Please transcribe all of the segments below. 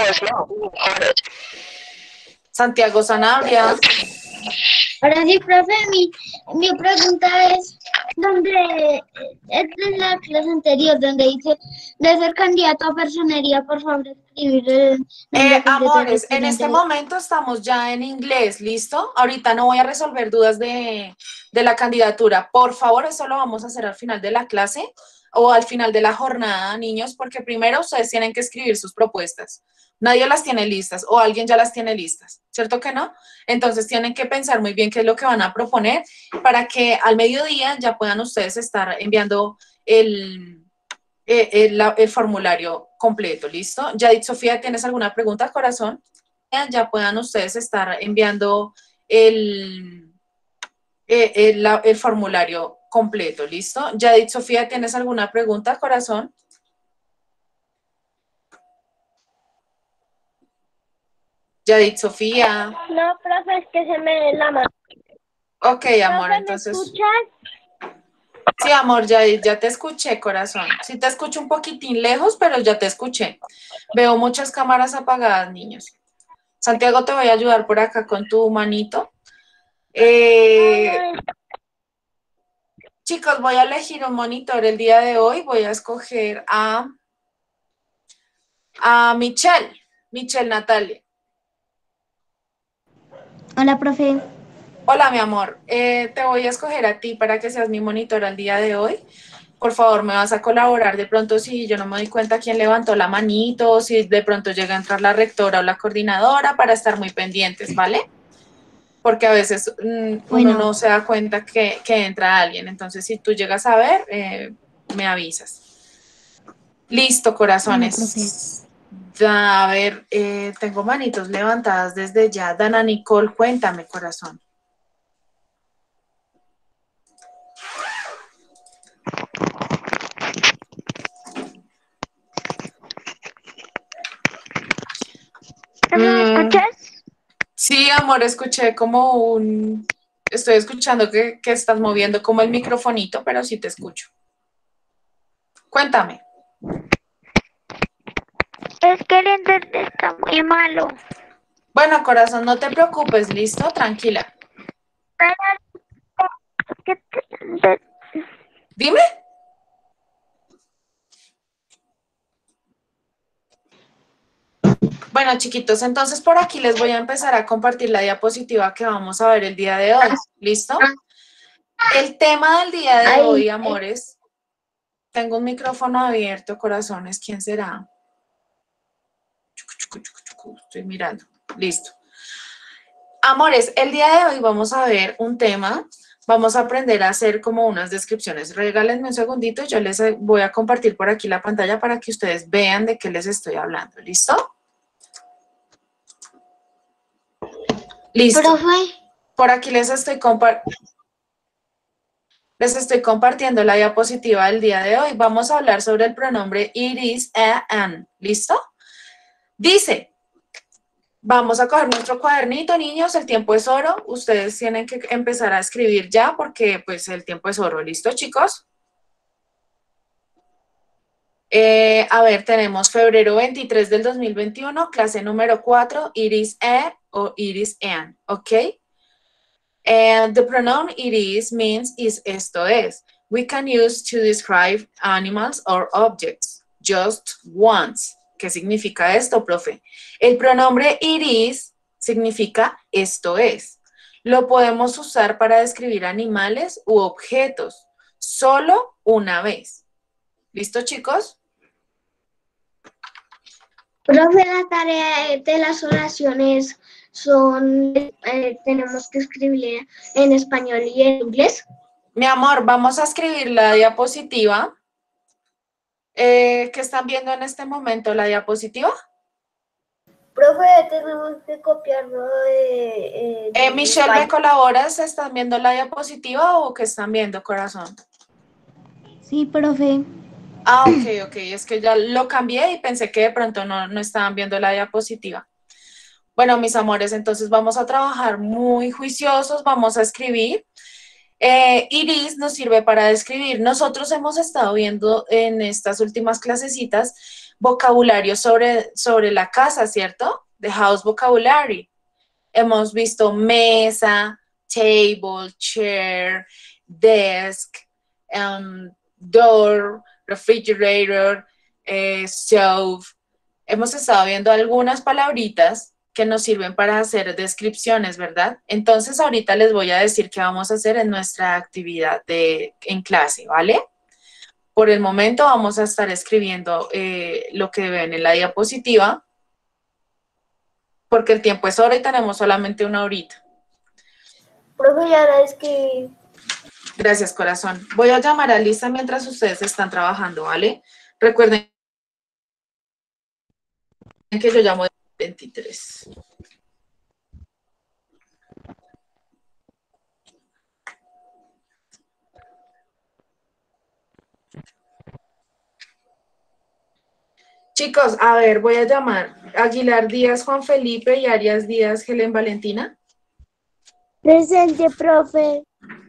Santiago Sanabria. Ahora sí, profe, mi pregunta es, ¿dónde es de la clase anterior, donde dice de ser candidato a personería, por favor, escribir el nombre completo del Amores, en este aspirante? momento estamos ya en inglés, ¿listo? Ahorita no voy a resolver dudas de la candidatura. Por favor, eso lo vamos a hacer al final de la clase o al final de la jornada, niños, porque primero ustedes tienen que escribir sus propuestas. Nadie las tiene listas o alguien ya las tiene listas, ¿cierto que no? Entonces tienen que pensar muy bien qué es lo que van a proponer para que al mediodía ya puedan ustedes estar enviando el formulario completo, ¿listo? Yadit Sofía, ¿tienes alguna pregunta, corazón? Ya puedan ustedes estar enviando el formulario completo, ¿listo? Yadit Sofía, ¿tienes alguna pregunta, corazón? Yadit Sofía. No, profe, es que se me dé la mano. Ok, amor, Profe, ¿me entonces... escuchas? Sí, amor, ya te escuché, corazón. Sí te escucho un poquitín lejos, pero ya te escuché. Veo muchas cámaras apagadas, niños. Santiago, te voy a ayudar por acá con tu manito. Chicos, voy a elegir un monitor el día de hoy. Voy a escoger a Michelle Natalia. Hola, profe. Hola, mi amor. Te voy a escoger a ti para que seas mi monitor al día de hoy. Por favor, me vas a colaborar de pronto si yo no me doy cuenta quién levantó la manito, o si de pronto llega a entrar la rectora o la coordinadora para estar muy pendientes, ¿vale? Porque a veces uno no se da cuenta que entra alguien. Entonces, si tú llegas a ver, me avisas. Listo, corazones. A ver, tengo manitos levantadas desde ya. Dana Nicole, cuéntame, corazón. ¿Me escuchas? Sí, amor, escuché como estoy escuchando que estás moviendo como el microfonito, pero sí te escucho. Cuéntame. Es que el internet está muy malo. Bueno, corazón, no te preocupes, ¿listo? Tranquila. Dime. Bueno, chiquitos, entonces por aquí les voy a empezar a compartir la diapositiva que vamos a ver el día de hoy. ¿Listo? El tema del día de hoy, amores. Tengo un micrófono abierto, corazones. ¿Quién será? Estoy mirando. Listo. Amores, el día de hoy vamos a ver un tema. Vamos a aprender a hacer como unas descripciones. Regálenme un segundito, yo les voy a compartir por aquí la pantalla para que ustedes vean de qué les estoy hablando. ¿Listo? Listo. Profe. Por aquí les estoy compartiendo la diapositiva del día de hoy. Vamos a hablar sobre el pronombre it, is, an. ¿Listo? Dice, vamos a coger nuestro cuadernito, niños, el tiempo es oro. Ustedes tienen que empezar a escribir ya porque pues el tiempo es oro. ¿Listo, chicos? A ver, tenemos febrero 23 del 2021, clase número 4, it is a o it is an, ¿ok? And the pronoun it is means is esto es. We can use to describe animals or objects, just once. ¿Qué significa esto, profe? El pronombre it is significa esto es. Lo podemos usar para describir animales u objetos, solo una vez. ¿Listo, chicos? Profe, la tarea de las oraciones son, tenemos que escribir en español y en inglés. Mi amor, vamos a escribir la diapositiva. ¿Qué están viendo en este momento? ¿La diapositiva? Profe, tenemos que copiarlo de Michelle, ¿me colaboras? ¿Están viendo la diapositiva o qué están viendo, corazón? Sí, profe. Ah, ok, es que ya lo cambié y pensé que de pronto no estaban viendo la diapositiva. Bueno, mis amores, entonces vamos a trabajar muy juiciosos, vamos a escribir. Iris nos sirve para describir. Nosotros hemos estado viendo en estas últimas clasecitas vocabulario sobre la casa, ¿cierto? The house vocabulary. Hemos visto mesa, table, chair, desk, door, refrigerator, stove. Hemos estado viendo algunas palabritas que nos sirven para hacer descripciones, ¿verdad? Entonces ahorita les voy a decir qué vamos a hacer en nuestra actividad en clase, ¿vale? Por el momento vamos a estar escribiendo lo que ven en la diapositiva, porque el tiempo es hora y tenemos solamente una horita. Profe, ya ahora es que... Gracias, corazón. Voy a llamar a Lisa mientras ustedes están trabajando, ¿vale? Recuerden que yo llamo de 23. Chicos, a ver, voy a llamar Aguilar Díaz, Juan Felipe y Arias Díaz, Helen Valentina. Presente, profe.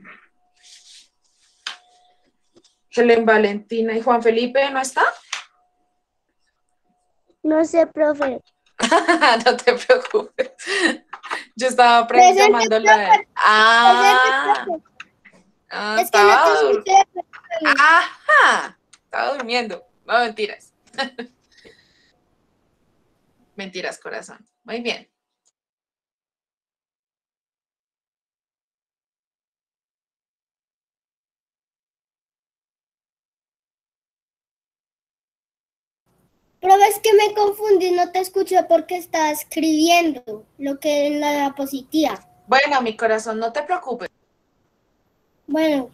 Helen Valentina y Juan Felipe, ¿no está? No sé, profe. No te preocupes. Yo estaba Presente, llamándola a él. Es que no te escuché. Ajá. Estaba durmiendo. No, mentiras. Mentiras, corazón. Muy bien. Profe, es que me confundí, no te escuché porque estaba escribiendo lo que es la diapositiva. Bueno, mi corazón, no te preocupes. Bueno.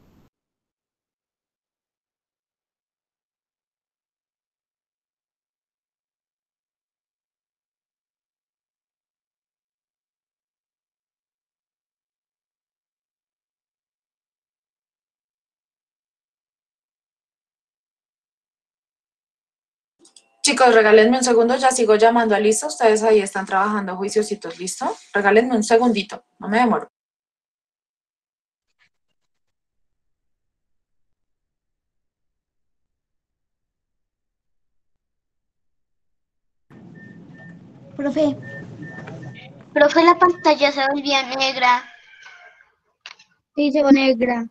Chicos, regálenme un segundo, ya sigo llamando a Lisa. Ustedes ahí están trabajando juiciositos, ¿listo? Regálenme un segundito, no me demoro. Profe, la pantalla se volvió negra. Sí, se volvió negra.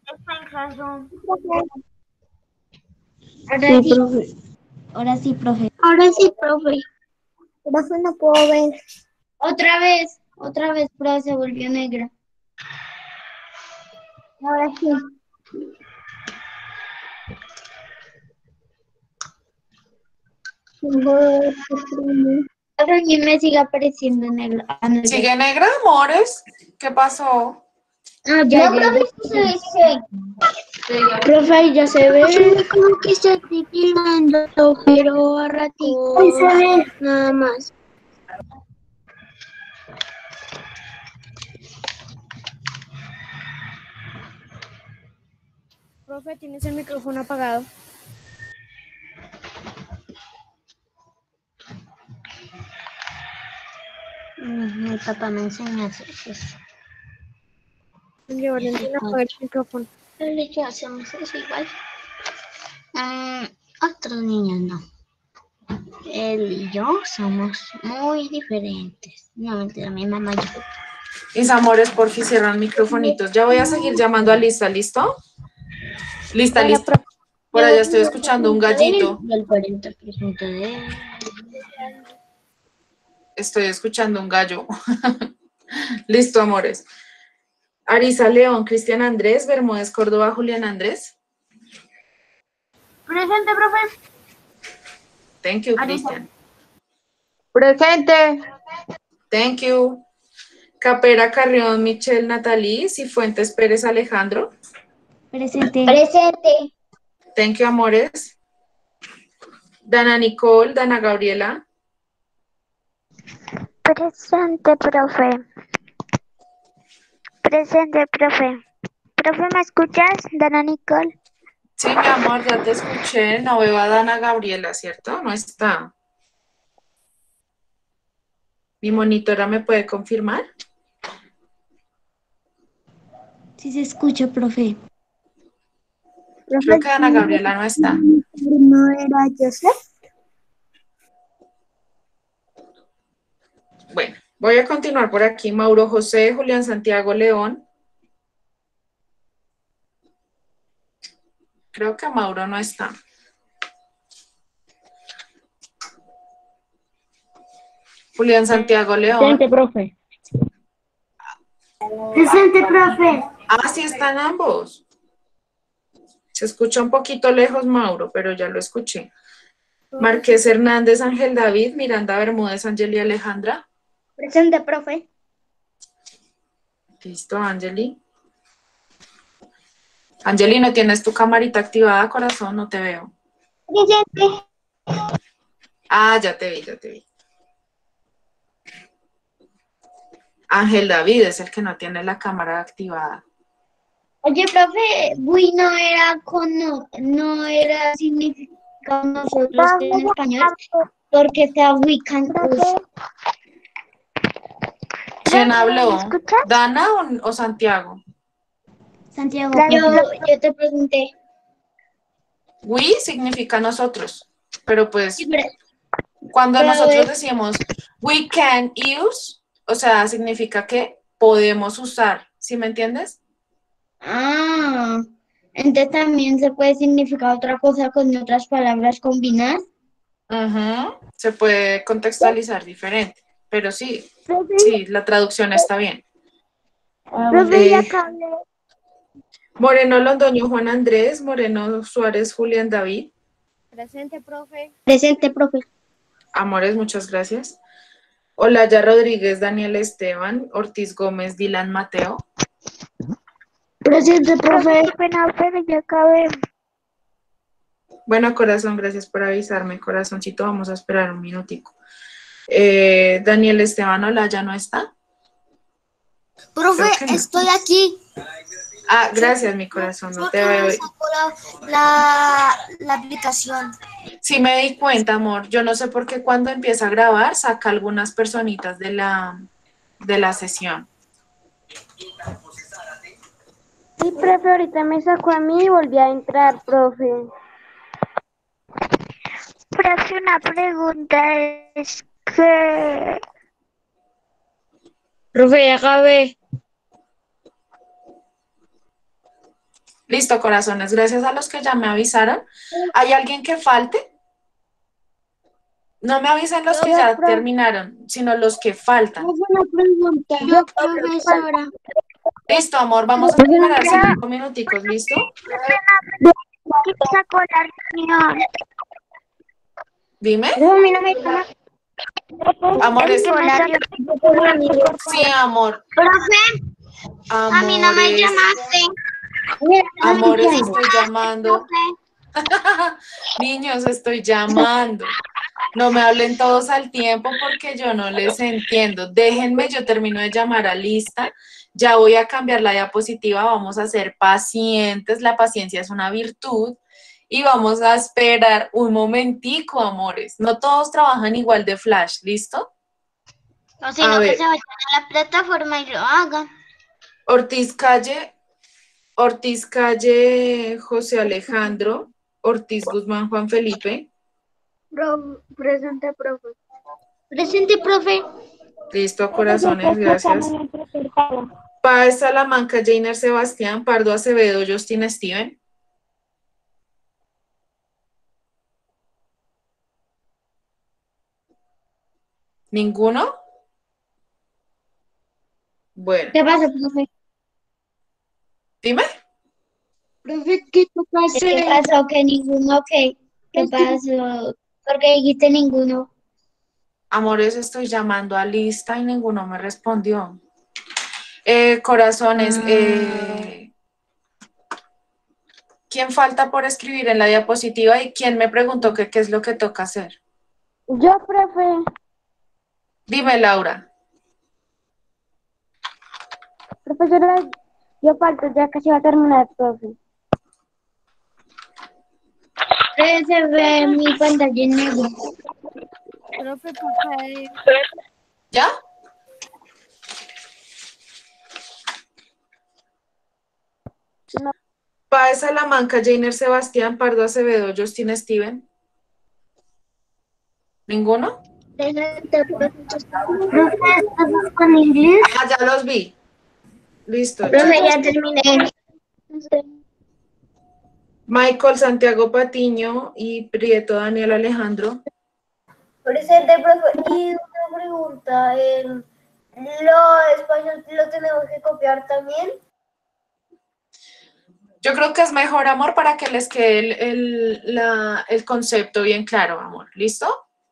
Ahora sí, profe. Ahora sí, profe. Profe, no puedo ver. Otra vez, profe, se volvió negra. Ahora sí. Ahora sí me sigue apareciendo negra. ¿Sigue negra, amores? ¿Qué pasó? Ah, ya, no, profe, profe, ya se ve. Como que está titilando, pero a ratito. Ahí se ve. Nada más. Profe, tienes el micrófono apagado. Mi papá me enseña a hacer eso. Yo, Valentina, apaga el micrófono. ¿Qué hacemos eso igual? Otros niños no. Él y yo somos muy diferentes. No, mentira, mi mamá y yo. Mis amores, por fin cierran microfonitos. Ya voy a seguir llamando a Lisa, ¿listo? Lista, Bueno, lista. Por allá estoy escuchando un gallito. Y el 40% de él. Estoy escuchando un gallo. Listo, amores. Arisa León, Cristian Andrés, Bermúdez Córdoba, Julián Andrés. Presente, profe. Thank you, Cristian. Presente. Thank you. Capera Carrión, Michelle Natalí, Cifuentes Pérez Alejandro. Presente. Presente. Thank you, amores. Dana Nicole, Dana Gabriela. Presente, profe. Presente, profe. Profe, ¿me escuchas, Dana Nicole? Sí, mi amor, ya te escuché. No veo a Dana Gabriela, ¿cierto? No está. ¿Mi monitora me puede confirmar? Sí se escucha, profe. Creo que Dana Gabriela no está. ¿No era Joseph? Voy a continuar por aquí. Mauro José, Julián Santiago León. Creo que Mauro no está. Julián Santiago León. Presente, profe. Presente, profe. Ah, sí están ambos. Se escucha un poquito lejos, Mauro, pero ya lo escuché. Márquez Hernández, Ángel David, Miranda Bermúdez, Angeli Alejandra. Presente, profe. Listo, Angeli. Angeli, ¿no tienes tu camarita activada, corazón? No te veo. Presente. Ah, ya te vi, ya te vi. Ángel David es el que no tiene la cámara activada. Oye, profe, we no era no era significado nosotros en español, porque está we can us. ¿Quién habló? ¿Me escuchas? ¿Dana o Santiago? Santiago, yo te pregunté. We significa nosotros, pero pues Sí, cuando pero nosotros es- decimos we can use, o sea, significa que podemos usar, ¿sí me entiendes? Ah, entonces también se puede significar otra cosa con otras palabras combinadas. Ujú. Se puede contextualizar diferente, pero sí, sí, la traducción está bien. Profe, ya acabé. Moreno Londoño Juan Andrés, Moreno Suárez Julián David. Presente, profe. Presente, profe. Amores, muchas gracias. Olaya Rodríguez, Daniel Esteban, Ortiz Gómez, Dylan Mateo. Presente, profe. Pena, pero ya acabé. Bueno, corazón, gracias por avisarme, corazoncito, vamos a esperar un minutico. Daniel Esteban Olaya no está. Profe, Creo que no. estoy aquí. Ah, gracias, mi corazón, no te Solo que veo. no saco la aplicación. Sí me di cuenta, amor. Yo no sé por qué cuando empieza a grabar saca algunas personitas de la sesión. Sí, profe, ahorita me sacó a mí y volví a entrar, profe. Profe, una pregunta es que... Profe, ya acabé. Listo, corazones. Gracias a los que ya me avisaron. ¿Hay alguien que falte? No me avisen los que ya terminaron, sino los que faltan. Una pregunta. Yo, profesora. Listo, amor. Vamos a esperar 5 minuticos. ¿Listo? ¿Quién sacó la reunión? Dime. No, a mí no me llama. Amores. Sí, amor. Profe, a mí no me Amores. llamaste. Amores, estoy llamando. Niños, estoy llamando. No me hablen todos al tiempo porque yo no les entiendo. Déjenme, yo termino de llamar a lista. Ya voy a cambiar la diapositiva. Vamos a ser pacientes. La paciencia es una virtud. Y vamos a esperar un momentico, amores. No todos trabajan igual de flash, ¿listo? No, sino que se vayan a la plataforma y lo hagan. Ortiz Calle, José Alejandro, Ortiz Guzmán, Juan Felipe. Presente, profe. Presente, profe. Listo, corazones, gracias. Páez Salamanca, Jainer Sebastián, Pardo Acevedo, Justin Steven. ¿Ninguno? Bueno, ¿Qué pasa, profe? dime. Profe, ¿qué pasó? ¿Qué pasó? Que ninguno, ¿qué? ¿Qué pasó? Porque dijiste ninguno. Amores, estoy llamando a lista y ninguno me respondió. Corazones, ¿quién falta por escribir en la diapositiva y quién me preguntó que qué es lo que toca hacer? Yo, profe. Dime, Laura. Profesora, yo falto, ya casi va a terminar, profe. Se ve mi pantalla en negro. Profe, profe. ¿Ya? No. Páez Salamanca, Jainer Sebastián, Pardo Acevedo, Justin Steven. ¿Ninguno? Presente, profe. Profe, ¿estás con inglés? Ah, ya los vi. Listo, Profe, chicos. ya terminé. Michael Santiago Patiño y Prieto Daniel Alejandro. Presente, profe. Y una pregunta, ¿lo español lo tenemos que copiar también? Yo creo que es mejor, amor, para que les quede el concepto bien claro, amor. ¿Listo?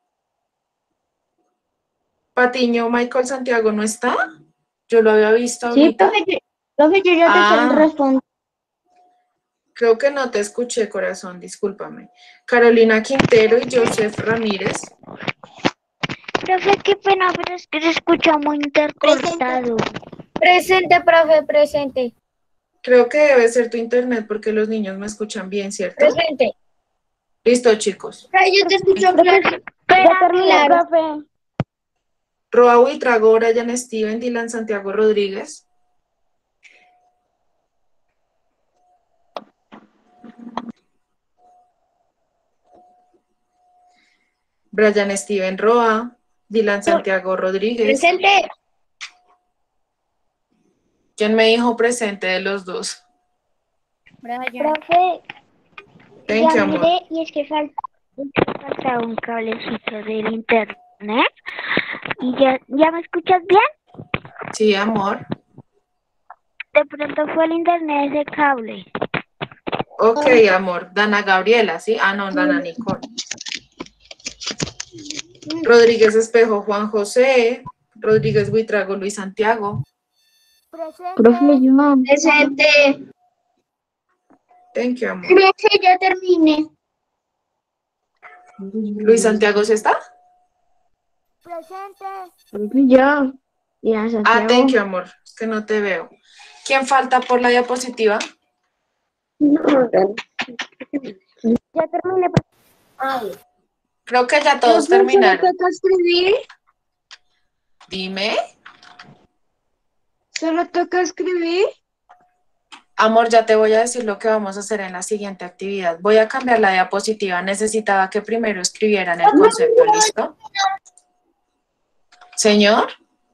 Patiño, Michael Santiago, ¿no está? Yo lo había visto Sí, ahorita. profe, yo ya te respondo. Creo que no te escuché, corazón, discúlpame. Carolina Quintero y Joseph Ramírez. Profe, qué pena, pero es que se escucha muy intercortado. Presente, profe, presente. Creo que debe ser tu internet porque los niños me escuchan bien, ¿cierto? Presente. Listo, chicos. Yo te escucho claro. Ya terminé, profe. Roa Buitrago, Brian Steven, Dylan Santiago Rodríguez. Brian Steven Roa, Dylan Santiago Rodríguez. Presente. ¿Quién me dijo presente de los dos? Profe, Thank you, ya amor. miré y es que falta un cablecito del internet. ¿Y ya me escuchas bien? Sí, amor. De pronto fue el internet ese cable. Ok, amor. Dana Gabriela, ¿sí? Ah, no, Dana Nicole. Rodríguez Espejo, Juan José. Rodríguez Buitrago, Luis Santiago. Profe, yo. Presente. Thank you, amor. Profe, ya terminé. Luis Santiago, ¿sí está? Profe, ya. Ya, Ah, Santiago. thank you, amor. Es que no te veo. ¿Quién falta por la diapositiva? Ya terminé. Creo que ya todos terminaron. ¿Solo toca escribir? Dime. ¿Solo toca escribir? Amor, ya te voy a decir lo que vamos a hacer en la siguiente actividad. Voy a cambiar la diapositiva. Necesitaba que primero escribieran el concepto, ¿listo? Señor.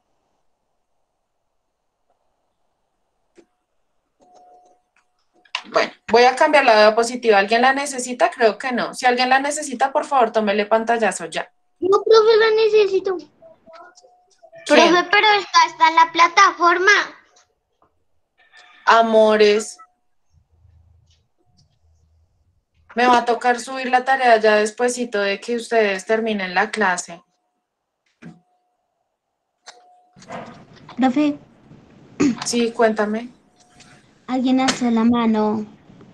Bueno, voy a cambiar la diapositiva. ¿Alguien la necesita? Creo que no. Si alguien la necesita, por favor, tómele pantallazo ya. No, profe, la necesito. ¿Quién? Profe, pero está en la plataforma. Amores. Me va a tocar subir la tarea ya despuesito de que ustedes terminen la clase. Profe, Sí, cuéntame. alguien alzó la mano.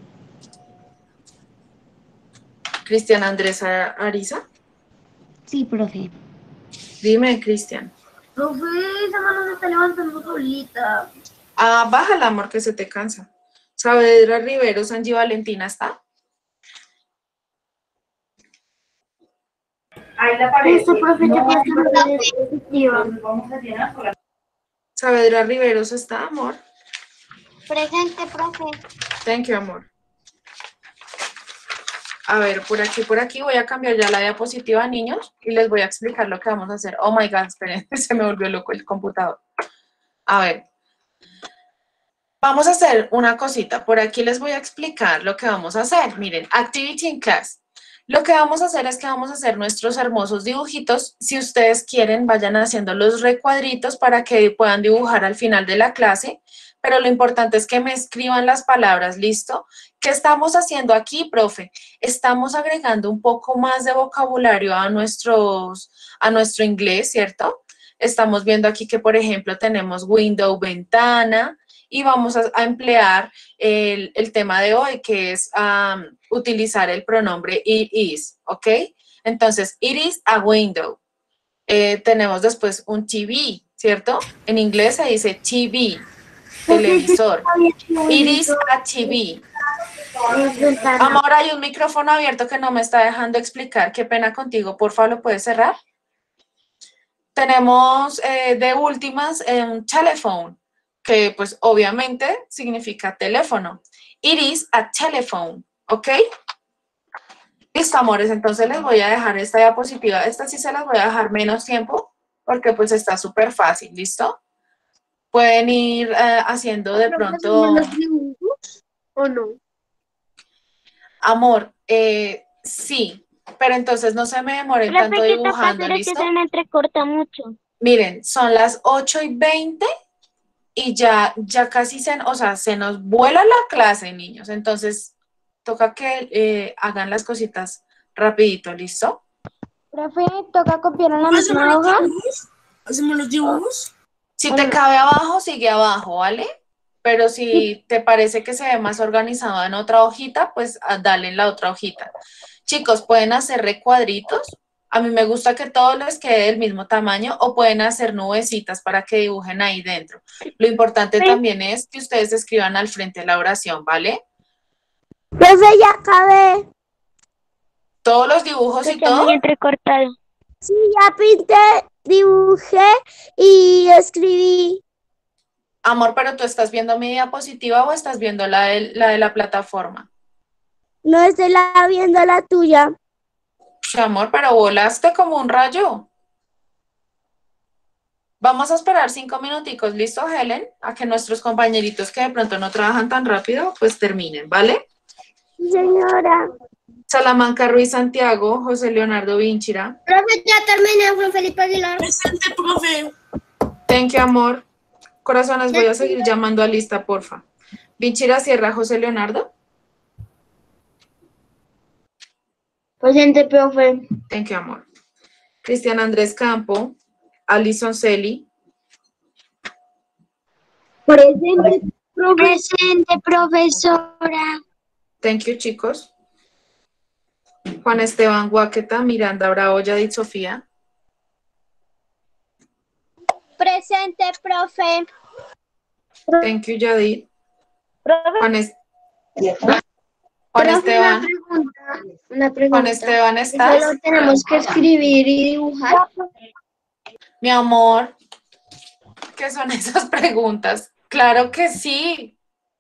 Cristian Andrés Ariza. Sí, profe. Dime, Cristian. Profe, esa mano se está levantando solita. Ah, bájala, amor, que se te cansa. Saavedra Riveros, Angie Valentina, ¿está? Ahí le aparece. Listo, profe, ya Saavedra Riveros, ¿está, amor? Presente, profe. Thank you, amor. A ver, por aquí voy a cambiar ya la diapositiva, niños, y les voy a explicar lo que vamos a hacer. Oh my God, esperen, se me volvió loco el computador. A ver. Vamos a hacer una cosita. Por aquí les voy a explicar lo que vamos a hacer. Miren, Activity in Class. Lo que vamos a hacer es que vamos a hacer nuestros hermosos dibujitos. Si ustedes quieren, vayan haciendo los recuadritos para que puedan dibujar al final de la clase. Pero lo importante es que me escriban las palabras, ¿listo? ¿Qué estamos haciendo aquí, profe? Estamos agregando un poco más de vocabulario a nuestro inglés, ¿cierto? Estamos viendo aquí que, por ejemplo, tenemos window, ventana, y vamos a emplear el tema de hoy, que es utilizar el pronombre it is, ¿ok? Entonces, it is a window. Tenemos después un TV, ¿cierto? En inglés se dice TV, televisor. It is a TV. Amor, hay un micrófono abierto que no me está dejando explicar. Qué pena contigo. Por favor, ¿lo puedes cerrar? Tenemos de últimas un telephone, que pues obviamente significa teléfono. It is a telephone, ¿ok? Listo, amores, entonces les voy a dejar esta diapositiva. Esta sí se las voy a dejar menos tiempo porque pues está súper fácil, ¿listo? Pueden ir haciendo de pronto... los dibujos o no? Amor, sí, pero entonces no se me demoren tanto Profe, ¿qué toca dibujando, hacer? Es que ¿listo? se me entrecorta mucho. Miren, son las 8:20 y ya casi o sea, se nos vuela la clase, niños. Entonces, toca que hagan las cositas rapidito, ¿listo? Profe, ¿toca copiar en la misma hoja? ¿Hacemos los dibujos? Si te cabe abajo, sigue abajo, ¿vale? Pero si te parece que se ve más organizado en otra hojita, pues dale en la otra hojita. Chicos, pueden hacer recuadritos. A mí me gusta que todo les quede del mismo tamaño o pueden hacer nubecitas para que dibujen ahí dentro. Lo importante también es que ustedes escriban al frente de la oración, ¿vale? Profe, ya acabé. Todos los dibujos y Está todo. muy entrecortado. Sí, ya pinté, dibujé y escribí. Amor, pero ¿tú estás viendo mi diapositiva o estás viendo la de la plataforma? No estoy viendo la tuya. Sí, amor, pero volaste como un rayo. Vamos a esperar 5 minuticos, ¿listo, Helen? A que nuestros compañeritos que de pronto no trabajan tan rápido, pues terminen, ¿vale? Señora. Salamanca Ruiz Santiago, José Leonardo Vinchira. Profe, ya terminé, Juan Felipe Aguilar. Presente, profe. Thank you, amor. Corazones, voy a seguir llamando a lista, porfa. Vinchira Sierra, José Leonardo. Presente, profe. Thank you, amor. Cristian Andrés Campo, Alison Celi. Presente, presente, profesora. Thank you, chicos. Juan Esteban Guaqueta, Miranda Bravo, Yadit Sofía. Presente, profe. Thank you, Yadit. Profe, Juan Profe, Esteban. Una pregunta. Juan Esteban, ¿estás? Solo tenemos que escribir y dibujar. Mi amor, ¿qué son esas preguntas? Claro que sí.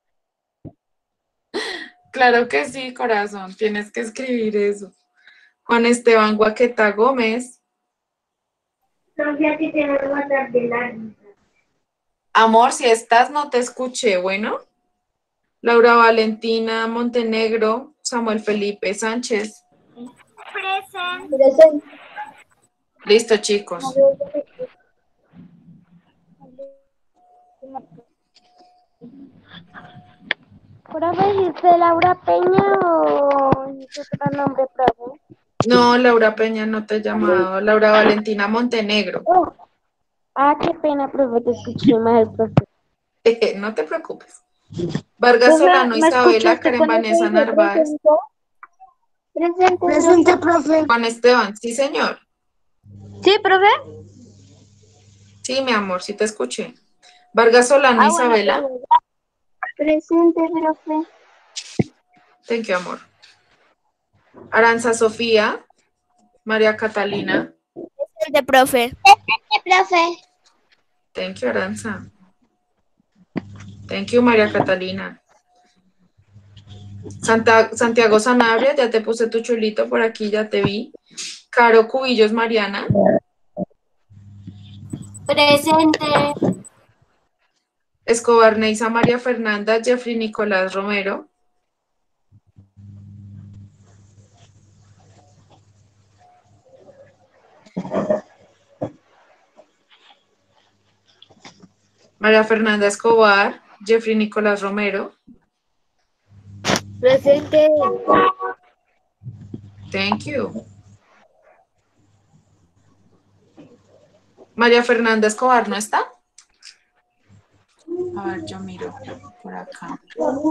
Claro que sí, corazón. Tienes que escribir eso. Juan Esteban Guaqueta Gómez. Profe, aquí tenemos que guardar de largo. Amor, si estás, no te escuché. Bueno. Laura Valentina Montenegro, Samuel Felipe Sánchez. Presente. Listo, chicos. ¿profe, dijiste Laura Peña o es otro nombre, profe? No, Laura Peña no te he llamado. Laura Valentina Montenegro. Ah, qué pena, profe, te escuché mal, profe. No te preocupes. Vargas Profe, Solano, ¿me Isabela, escuchaste Karen cuando te Vanessa dije Narváez. presente? Presente, profe. Juan Esteban, sí, señor. Sí, profe. Sí, mi amor, sí te escuché. Vargas Solano, Bueno, Isabela. profe. Presente, profe. Thank you, amor. Aranza Sofía, María Catalina. Presente, profe. Profe. Thank you, Aranza. Thank you, María Catalina. Santiago Sanabria, ya te puse tu chulito por aquí, ya te vi. Caro Cubillos Mariana. Presente. Escobar Neisa María Fernanda, Jeffrey Nicolás Romero. María Fernanda Escobar, Jeffrey Nicolás Romero. Presente. Thank you. María Fernanda Escobar, ¿no está? A ver, yo miro por acá.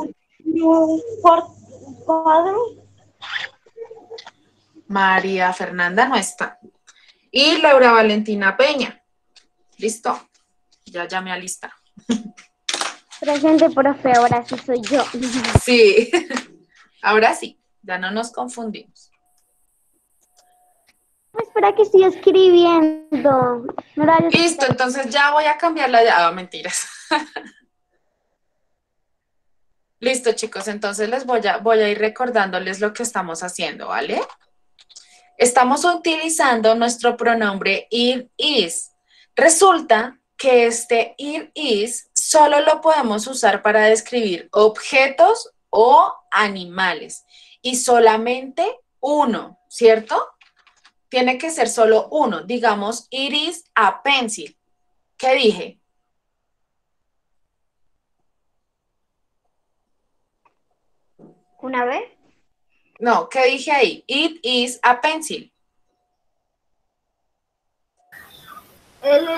María Fernanda no está. Y Laura Valentina Peña. Listo. Ya llamé a lista. Presente, profe, ahora sí soy yo. Sí. Ahora sí. Ya no nos confundimos. Espera que estoy escribiendo. Listo, entonces ya voy a cambiar la llave. Ah, mentiras. Listo, chicos, entonces voy a ir recordándoles lo que estamos haciendo, ¿vale? Estamos utilizando nuestro pronombre it, is. Resulta que este it, is solo lo podemos usar para describir objetos o animales y solamente uno, ¿cierto? Tiene que ser solo uno. Digamos, it is a pencil. ¿Qué dije? ¿Una vez? No, ¿qué dije ahí? It is a pencil. Él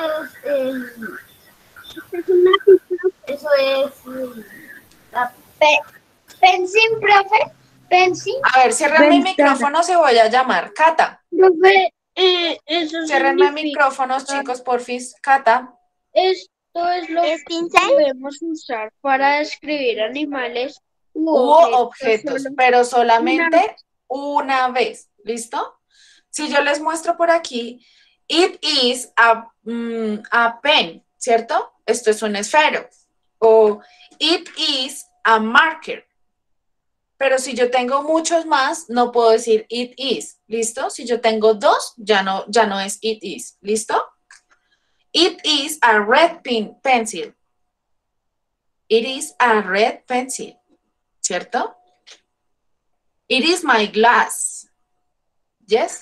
eso es la Pencil, profe. Pencil. A ver, ciérrenme el micrófono, se voy a llamar. Cata, Profe, eso ciérrenme significa, micrófonos, chicos, porfis. Cata, esto es lo ¿Es que pincel? podemos usar para describir animales u hubo objetos. objetos, pero solamente una vez. ¿Listo? Si yo les muestro por aquí, it is a pen, ¿cierto? Esto es un esfero. O it is a marker. Pero si yo tengo muchos más, no puedo decir it is, ¿listo? Si yo tengo dos, ya no es it is, ¿listo? It is a red pencil. It is a red pencil, ¿cierto? It is my glass. Yes?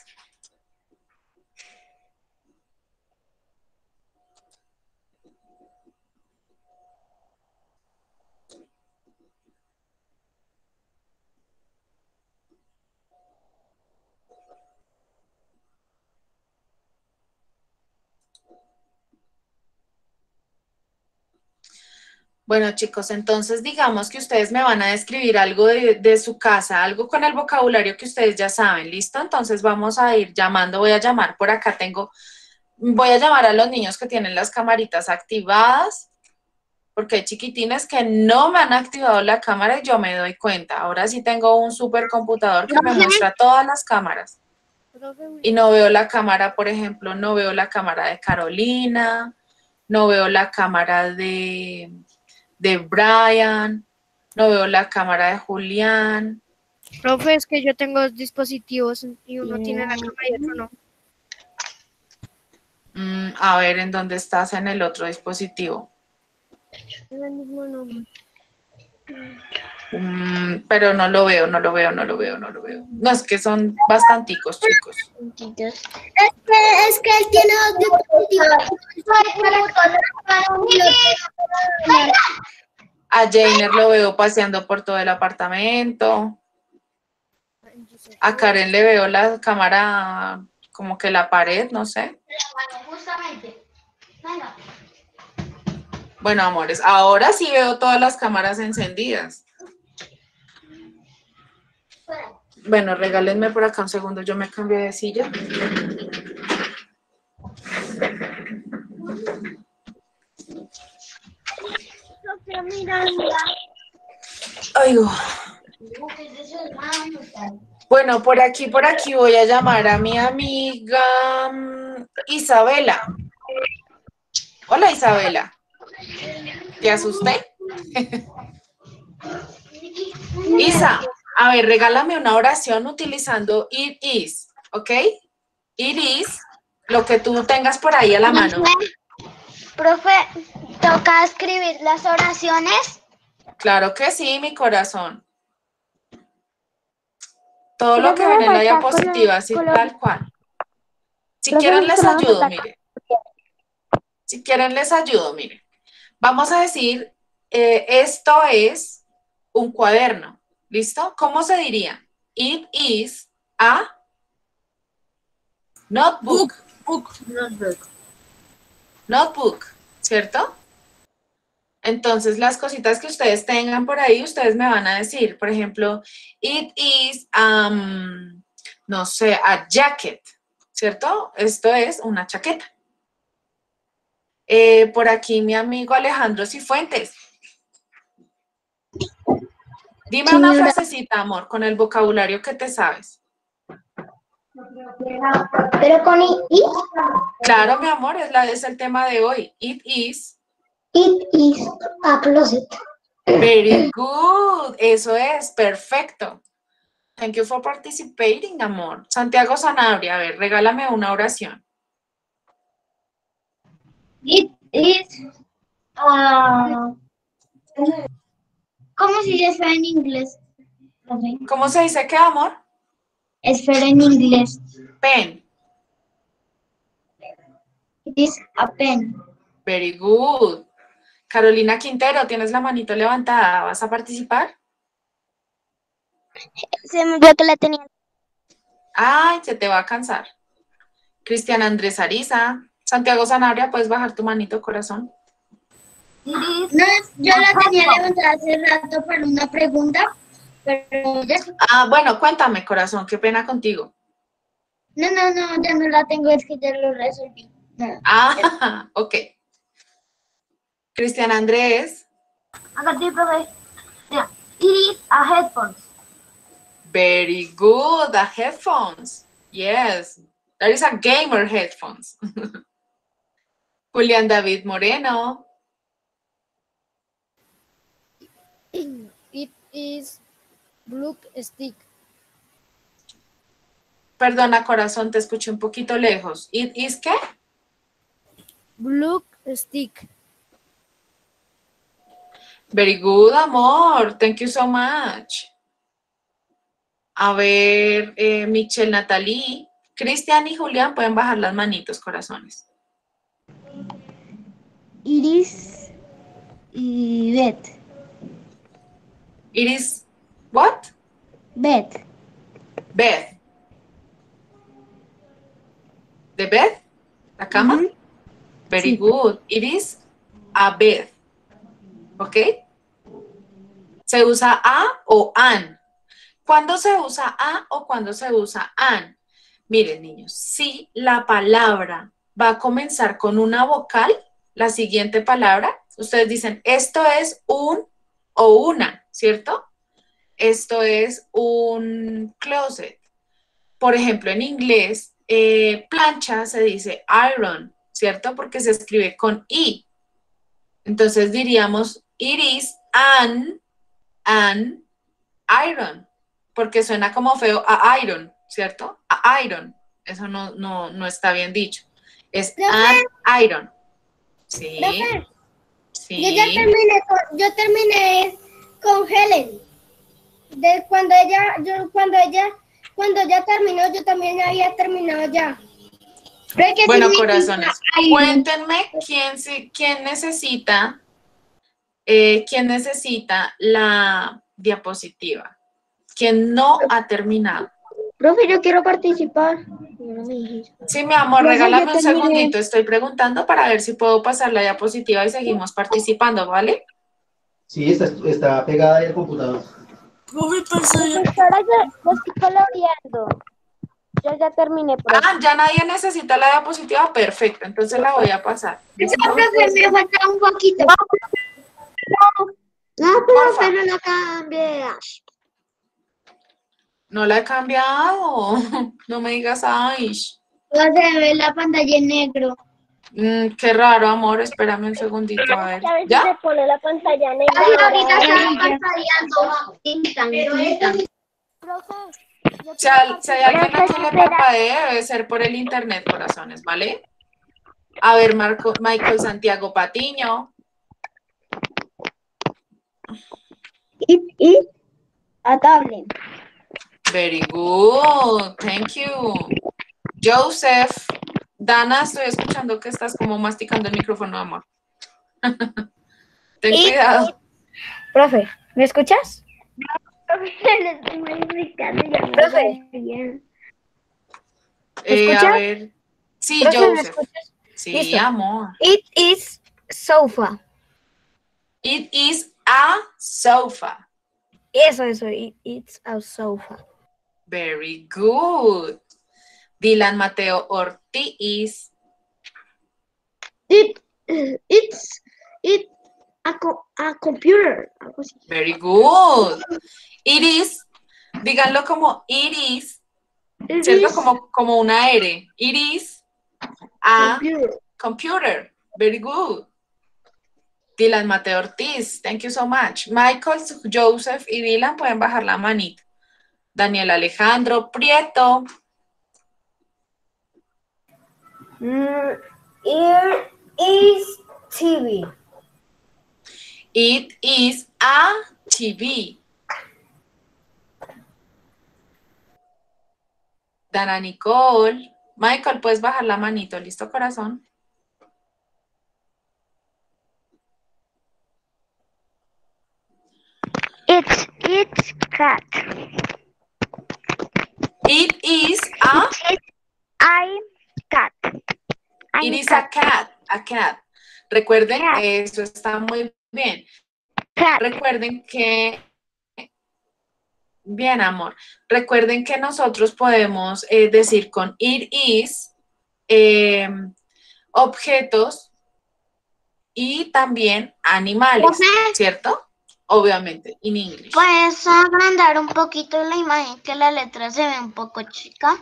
Bueno, chicos, entonces digamos que ustedes me van a describir algo de su casa, algo con el vocabulario que ustedes ya saben, ¿listo? Entonces vamos a ir llamando, voy a llamar por acá, voy a llamar a los niños que tienen las camaritas activadas, porque hay chiquitines que no me han activado la cámara y yo me doy cuenta. Ahora sí tengo un supercomputador que me muestra todas las cámaras. Y no veo la cámara, por ejemplo, no veo la cámara de Carolina, no veo la cámara de Brian, no veo la cámara de Julián. Profe, es que yo tengo dos dispositivos y uno tiene la cámara y otro no. A ver, ¿en dónde estás en el otro dispositivo? Es el mismo nombre. Pero no lo veo. No, es que son bastanticos, chicos. Es que él tiene dos dispositivos. A Jainer lo veo paseando por todo el apartamento. A Karen le veo la cámara como que la pared, no sé. justamente. Venga. Bueno, amores, ahora sí veo todas las cámaras encendidas. Bueno, regálenme por acá un segundo, yo me cambio de silla. Oigo. Bueno, por aquí voy a llamar a mi amiga Isabela. Hola, Isabela. ¿Te asusté? Isa, a ver, regálame una oración utilizando it is, ¿ok? It is, lo que tú tengas por ahí a la mano. Profe, ¿toca escribir las oraciones? Claro que sí, mi corazón. Todo lo que ven en la diapositiva, así tal cual. Si quieren les ayudo, mire. Si quieren les ayudo, mire. Vamos a decir, esto es un cuaderno, ¿listo? ¿Cómo se diría? It is a notebook. Notebook, ¿cierto? Entonces, las cositas que ustedes tengan por ahí, ustedes me van a decir, por ejemplo, it is, no sé, a jacket, ¿cierto? Esto es una chaqueta. Por aquí mi amigo Alejandro Cifuentes. Dime una frasecita, amor, con el vocabulario que te sabes. Pero con i. Claro, mi amor, es el tema de hoy. It is It is a closet. Very good. Eso es, perfecto. Thank you for participating, amor. Santiago Sanabria, a ver, regálame una oración. It is, ¿cómo se dice esfera en inglés? profe? ¿Cómo se dice qué, amor? Esfera en inglés. Pen. It is a pen. Very good. Carolina Quintero, tienes la manito levantada. ¿Vas a participar? Se me olvidó que la tenía. Ay, se te va a cansar. Cristian Andrés Ariza. Santiago Sanabria, ¿puedes bajar tu manito, corazón? No, yo la tenía levantada hace rato para una pregunta, pero ya. Ah, bueno, cuéntame, corazón, qué pena contigo. No, ya no la tengo, es que ya lo resolví. No. Ah, ok. Cristian Andrés. Acá sí, profe. Yeah. It is a headphones. Very good, the headphones. Yes, that is a gamer headphones. Julián David Moreno. It is blue stick. Perdona, corazón, te escuché un poquito lejos. ¿It is qué? Blue stick. Very good, amor. Thank you so much. A ver, Michelle Natalie. Cristian y Julián pueden bajar las manitos, corazones. Iris y Beth. It is what? Beth. Bed. ¿De bed? ¿La cama? Very Sí. good. It is a bed. ¿Ok? Se usa a o an. ¿Cuándo se usa a o cuándo se usa an? Miren, niños, si la palabra va a comenzar con una vocal, la siguiente palabra, ustedes dicen, esto es un o una, ¿cierto? Esto es un closet. Por ejemplo, en inglés, plancha se dice iron, ¿cierto? Porque se escribe con i. Entonces diríamos, it is an iron, porque suena como feo a iron, ¿cierto? A iron. Eso no está bien dicho. Es an iron. Sí. Profe, Sí. yo terminé con Helen. Cuando ella terminó, yo también había terminado ya. Bueno, corazones, cuéntenme quién necesita la diapositiva. ¿Quién no ha terminado? Profe, yo quiero participar. Sí, mi amor, Profe, regálame yo un terminé. segundito. Estoy preguntando para ver si puedo pasar la diapositiva y seguimos participando, ¿vale? Sí, está pegada ahí al computador. Profe, pasa ya. Profesora, yo estoy coloreando. Yo ya terminé, profe. Ah, ya nadie necesita la diapositiva. Perfecto, entonces la voy a pasar. Profe, me falta un poquito. No, Porfa. profe, no la cambies. No la he cambiado. No me digas, ay. Se ve la pantalla en negro. Qué raro, amor. Espérame un segundito, a ver. A ver si ¿Ya? se pone la pantalla Ay, negra. ahorita está parpadeando. Tintan. Profe, yo Si hay alguien a quien le parpadee, debe ser por el internet, corazones, ¿vale? A ver, Michael Santiago Patiño. It is a tablet. Very good. Thank you. Joseph. Dana, estoy escuchando que estás como masticando el micrófono, amor. Ten cuidado. Profe, ¿me escuchas? Profe. A ver. Sí, Profe, ¿me Joseph. escuchas? Sí, Listo. amor. It is sofa. It is a sofa. Eso, it's a sofa. Very good. Dylan Mateo Ortiz. It's a computer. Algo así. Very good. It is, díganlo como it is, It ¿cierto? is Como una R. It is a computer. computer. Very good. Dylan Mateo Ortiz, thank you so much. Michael, Joseph y Dylan pueden bajar la manita. Daniel Alejandro Prieto. Here is TV. It is a TV. Dana Nicole. Michael, puedes bajar la manito, ¿listo, corazón? It's cat. It is a... I'm cat. It is a cat. A cat. Recuerden, Cat. eso está muy bien. Cat. Recuerden que... Bien, amor. Recuerden que nosotros podemos decir con it is objetos y también animales, Profe. ¿cierto? Obviamente, en inglés. ¿Puedes agrandar un poquito la imagen que la letra se ve un poco chica?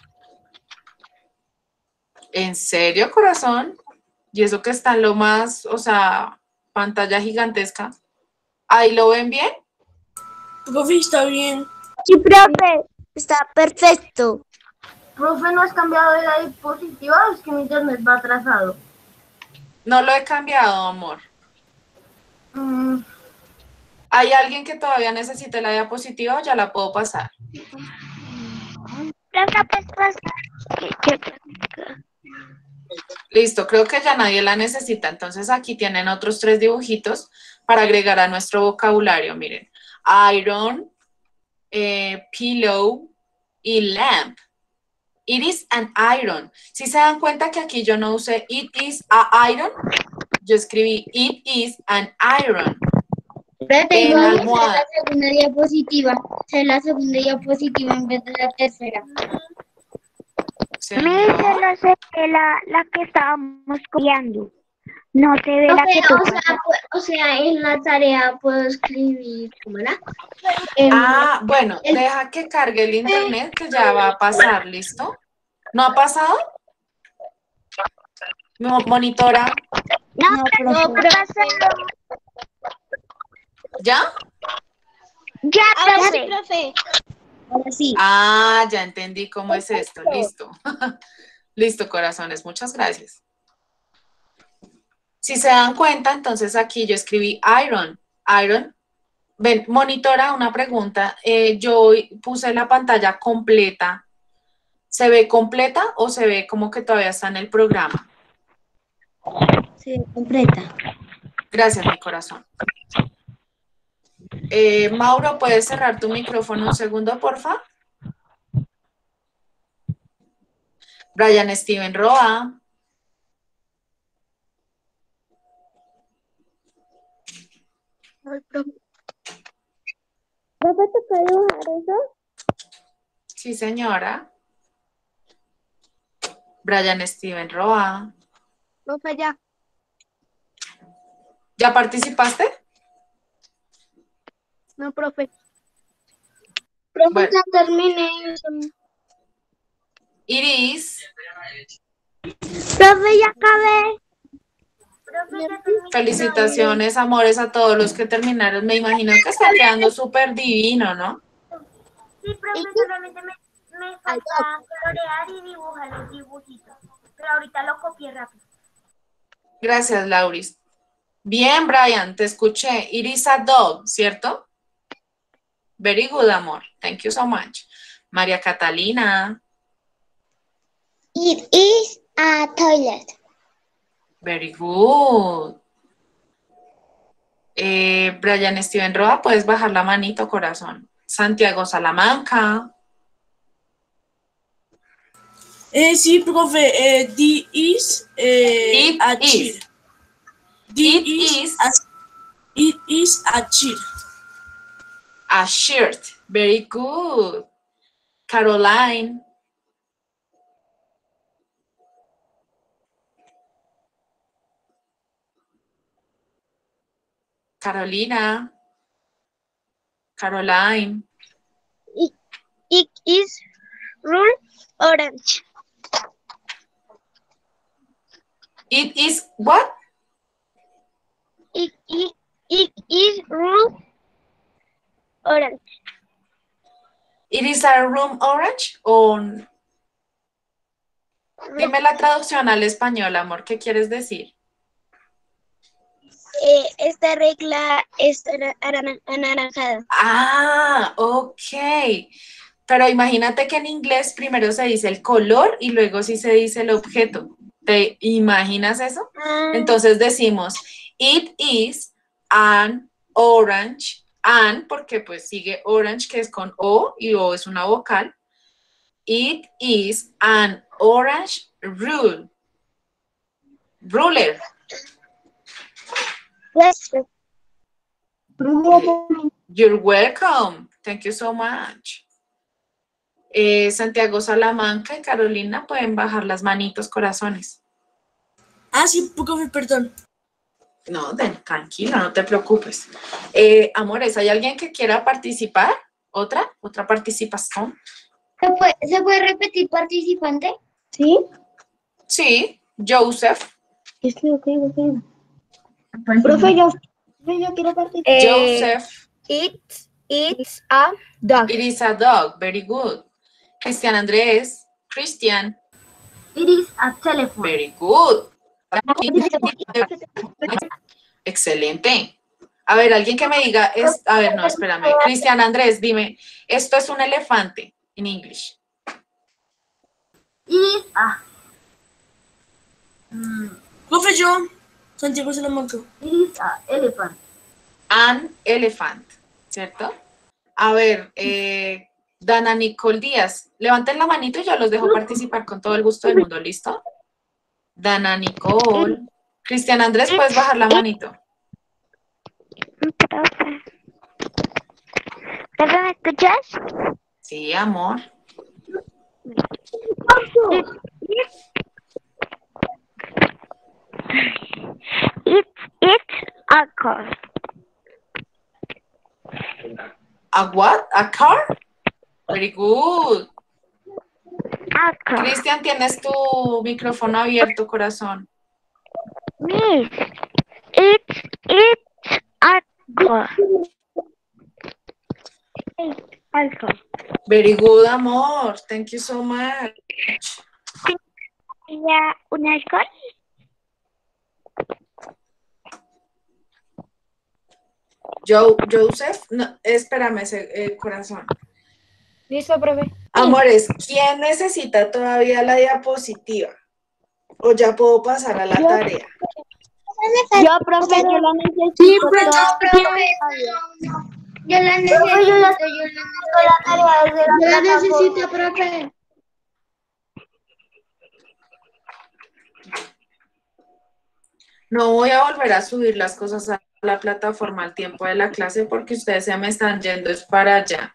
¿En serio, corazón? Y eso que está en lo más, o sea, pantalla gigantesca. ¿Ahí lo ven bien? Profe, está bien. Sí, profe, está perfecto. Profe, ¿no has cambiado de la diapositiva? Es que mi internet va atrasado. No lo he cambiado, amor. ¿Hay alguien que todavía necesite la diapositiva o ya la puedo pasar? Profe, pues pasar. Listo, creo que ya nadie la necesita. Entonces aquí tienen otros 3 dibujitos para agregar a nuestro vocabulario. Miren, iron, pillow y lamp. It is an iron. Si se dan cuenta que aquí yo no usé it is a iron, yo escribí it is an iron. Tengo En la almohada. segunda diapositiva. Es la segunda diapositiva en vez de la tercera. Señor. Me solo se ve la que estábamos copiando. No se ve la que tú pasaste. O sea, en la tarea puedo escribir, ¿cómo era? Ah, bueno, deja que cargue el internet que ya va a pasar, ¿listo? ¿No ha pasado? Monitora, No, profe. ¿ya? Ya, Ahora sí, profe. profe. Ahora sí. Ah, ya entendí cómo es esto, listo. Listo, corazones, muchas gracias. Si se dan cuenta, entonces aquí yo escribí iron. Iron. Ven, monitora, una pregunta. Yo puse la pantalla completa. ¿Se ve completa o se ve como que todavía está en el programa? Sí, completa. Gracias, mi corazón. Mauro, ¿puedes cerrar tu micrófono un segundo, porfa? Brian Steven Roa. ¿Profe, te puedo dibujar eso? Sí, señora. Brian Steven Roa. Profe, ya. ¿Ya participaste? No, profe. Profe, Bueno. ya terminé. Iris. Profe, ya acabé. Profe, ya terminé. Felicitaciones, amores, a todos los que terminaron. Me imagino que está quedando súper divino, ¿no? Sí, profe, solamente me falta colorear y dibujar los dibujitos. Pero ahorita lo copié rápido. Gracias, Lauris. Bien, Brian, te escuché. It is a dog, ¿cierto? Very good, amor. Thank you so much. María Catalina. It is a toilet. Very good. Brian Steven Roa, puedes bajar la manito, corazón. Santiago Salamanca. Sí, profe. The is It a is. chair. It is It is a chair. a shirt. Very good. Caroline. Carolina. Caroline. It is rule orange. It is what? It is room orange. It is a room orange o... Dime la traducción al español, amor. ¿Qué quieres decir? Esta regla es anaranjada. Ah, ok. Pero imagínate que en inglés primero se dice el color y luego sí se dice el objeto. ¿Te imaginas eso? Entonces decimos, it is an orange, an, porque pues sigue orange, que es con O, y O es una vocal. It is an orange ruler. Yes. You're welcome. Thank you so much. Santiago Salamanca y Carolina pueden bajar las manitos, corazones. Ah, sí, profe, perdón. No, tranquila, no te preocupes. Amores, ¿hay alguien que quiera participar? ¿Otra participación? ¿Se puede repetir participante? ¿Sí? Sí, Joseph. Profe, yo quiero participar. Joseph. It's a dog. It is a dog. Very good. Cristian Andrés. Christian. It is a telephone. Very good. Excelente. A ver, alguien que me diga, a ver, no, espérame. Cristian Andrés, dime, esto es un elefante en English. It is a... Profe, yo, Santiago Salamanca. It is a elephant. An elephant, ¿cierto? A ver, Dana Nicole Díaz, levanten la manito y yo los dejo participar con todo el gusto del mundo, ¿listo? Dana Nicole. Cristian Andrés, ¿puedes bajar la manito? ¿Me escuchas? Sí, amor. It's a car. ¿A what? ¿A car? Very good. A car. Cristian, tienes tu micrófono abierto, corazón. Miss, it's a car. Very good, amor. Thank you so much. ¿Ya una escuela? Joseph, no, espérame, corazón. Listo, profe. Amores, ¿quién necesita todavía la diapositiva? ¿O ya puedo pasar a la tarea? Yo, profe, yo la necesito. Sí, profe. Yo la necesito. Yo la tarea desde Yo la plataforma. necesito, profe. No voy a volver a subir las cosas a la plataforma al tiempo de la clase porque ustedes se me están yendo es para allá.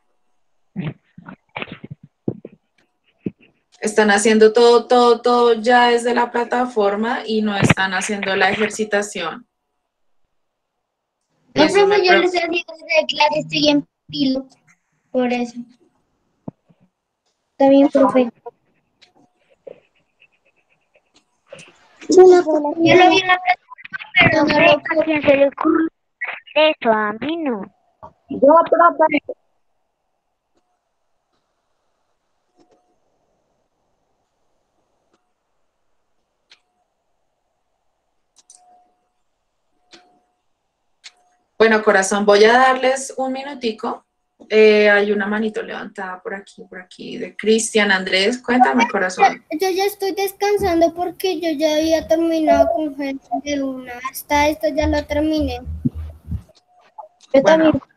Están haciendo todo ya desde la plataforma y no están haciendo la ejercitación. No, Eso me profe, yo preocupa. les he dicho desde clase, estoy en pilo. Por eso. Está bien, profe. Yo lo vi en la plataforma, pero no lo ¿A quién se le ocurre eso? A mí no. Yo, profe. Bueno, corazón, voy a darles un minutico. Hay una manito levantada por aquí, de Cristian Andrés. Cuéntame, corazón. Yo ya estoy descansando porque yo ya había terminado con gente de una. Hasta esto ya lo terminé. Yo Bueno. también.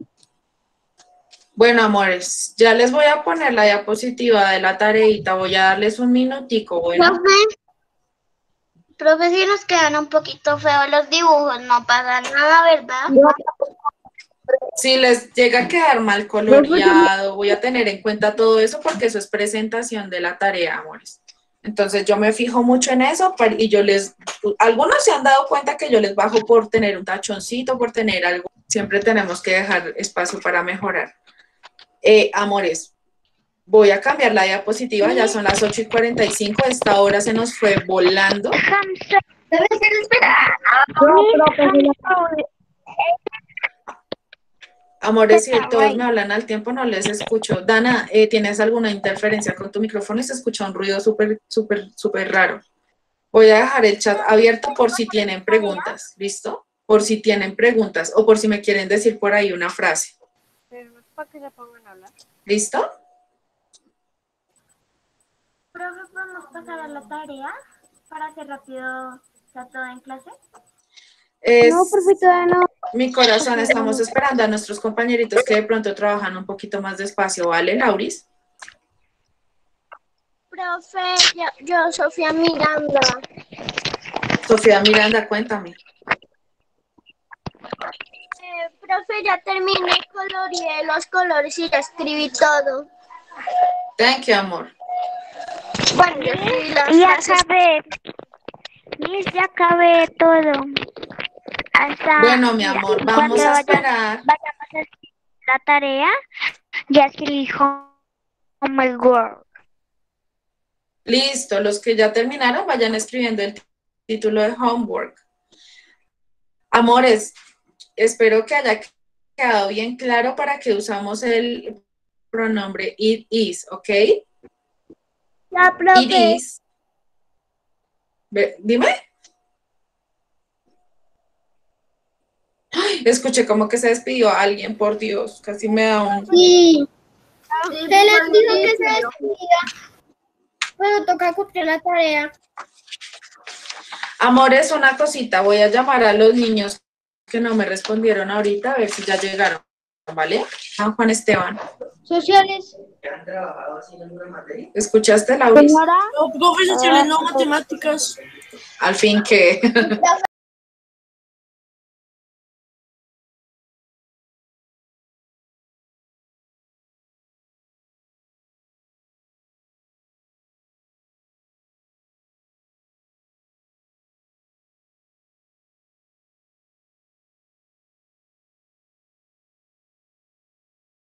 Bueno, amores, ya les voy a poner la diapositiva de la tareita. Voy a darles un minutico, bueno. Profe, si nos quedan un poquito feos los dibujos, no pasa nada, ¿verdad? Si les llega a quedar mal coloreado, voy a tener en cuenta todo eso porque eso es presentación de la tarea, amores. Entonces yo me fijo mucho en eso y algunos se han dado cuenta que yo les bajo por tener un tachoncito, por tener algo. Siempre tenemos que dejar espacio para mejorar. Amores, voy a cambiar la diapositiva, ya son las 8:45, esta hora se nos fue volando. Espera. Amores, si todos me hablan al tiempo, no les escucho. Dana, ¿tienes alguna interferencia con tu micrófono y se escucha un ruido súper raro? Voy a dejar el chat abierto por si tienen preguntas, ¿listo? Por si tienen preguntas o por si me quieren decir por ahí una frase. Para que se pongan a hablar. ¿Listo? Profe, ¿podemos pasar a la tarea para hacer rápido está todo en clase? No, profe, todavía no. Mi corazón, estamos esperando a nuestros compañeritos que de pronto trabajan un poquito más despacio, ¿vale, Lauris? Profe, yo Sofía Miranda. Sofía Miranda, cuéntame. Profe, ya terminé, coloreé los colores y ya escribí todo. Thank you, amor. Bueno, yo escribí las Ya frases. acabé. Miss, ya acabé todo. Hasta Bueno, mi amor, vamos a esperar. Vayamos a hacer la tarea. Ya escribí homework. Listo, los que ya terminaron, vayan escribiendo el título de homework. Amores, espero que haya quedado bien claro para que usamos el pronombre it is, ¿ok? Ya, profe. It is. Dime. Ay, escuché como que se despidió a alguien, por Dios, casi me da un... Sí. Se les dijo que se despida. Bueno, toca cumplir la tarea. Amores, una cosita, voy a llamar a los niños que no me respondieron ahorita, a ver si ya llegaron, ¿vale? A Juan Esteban. Sociales. ¿Escuchaste, Lauris? No, profe, sociales, no matemáticas. Al fin que...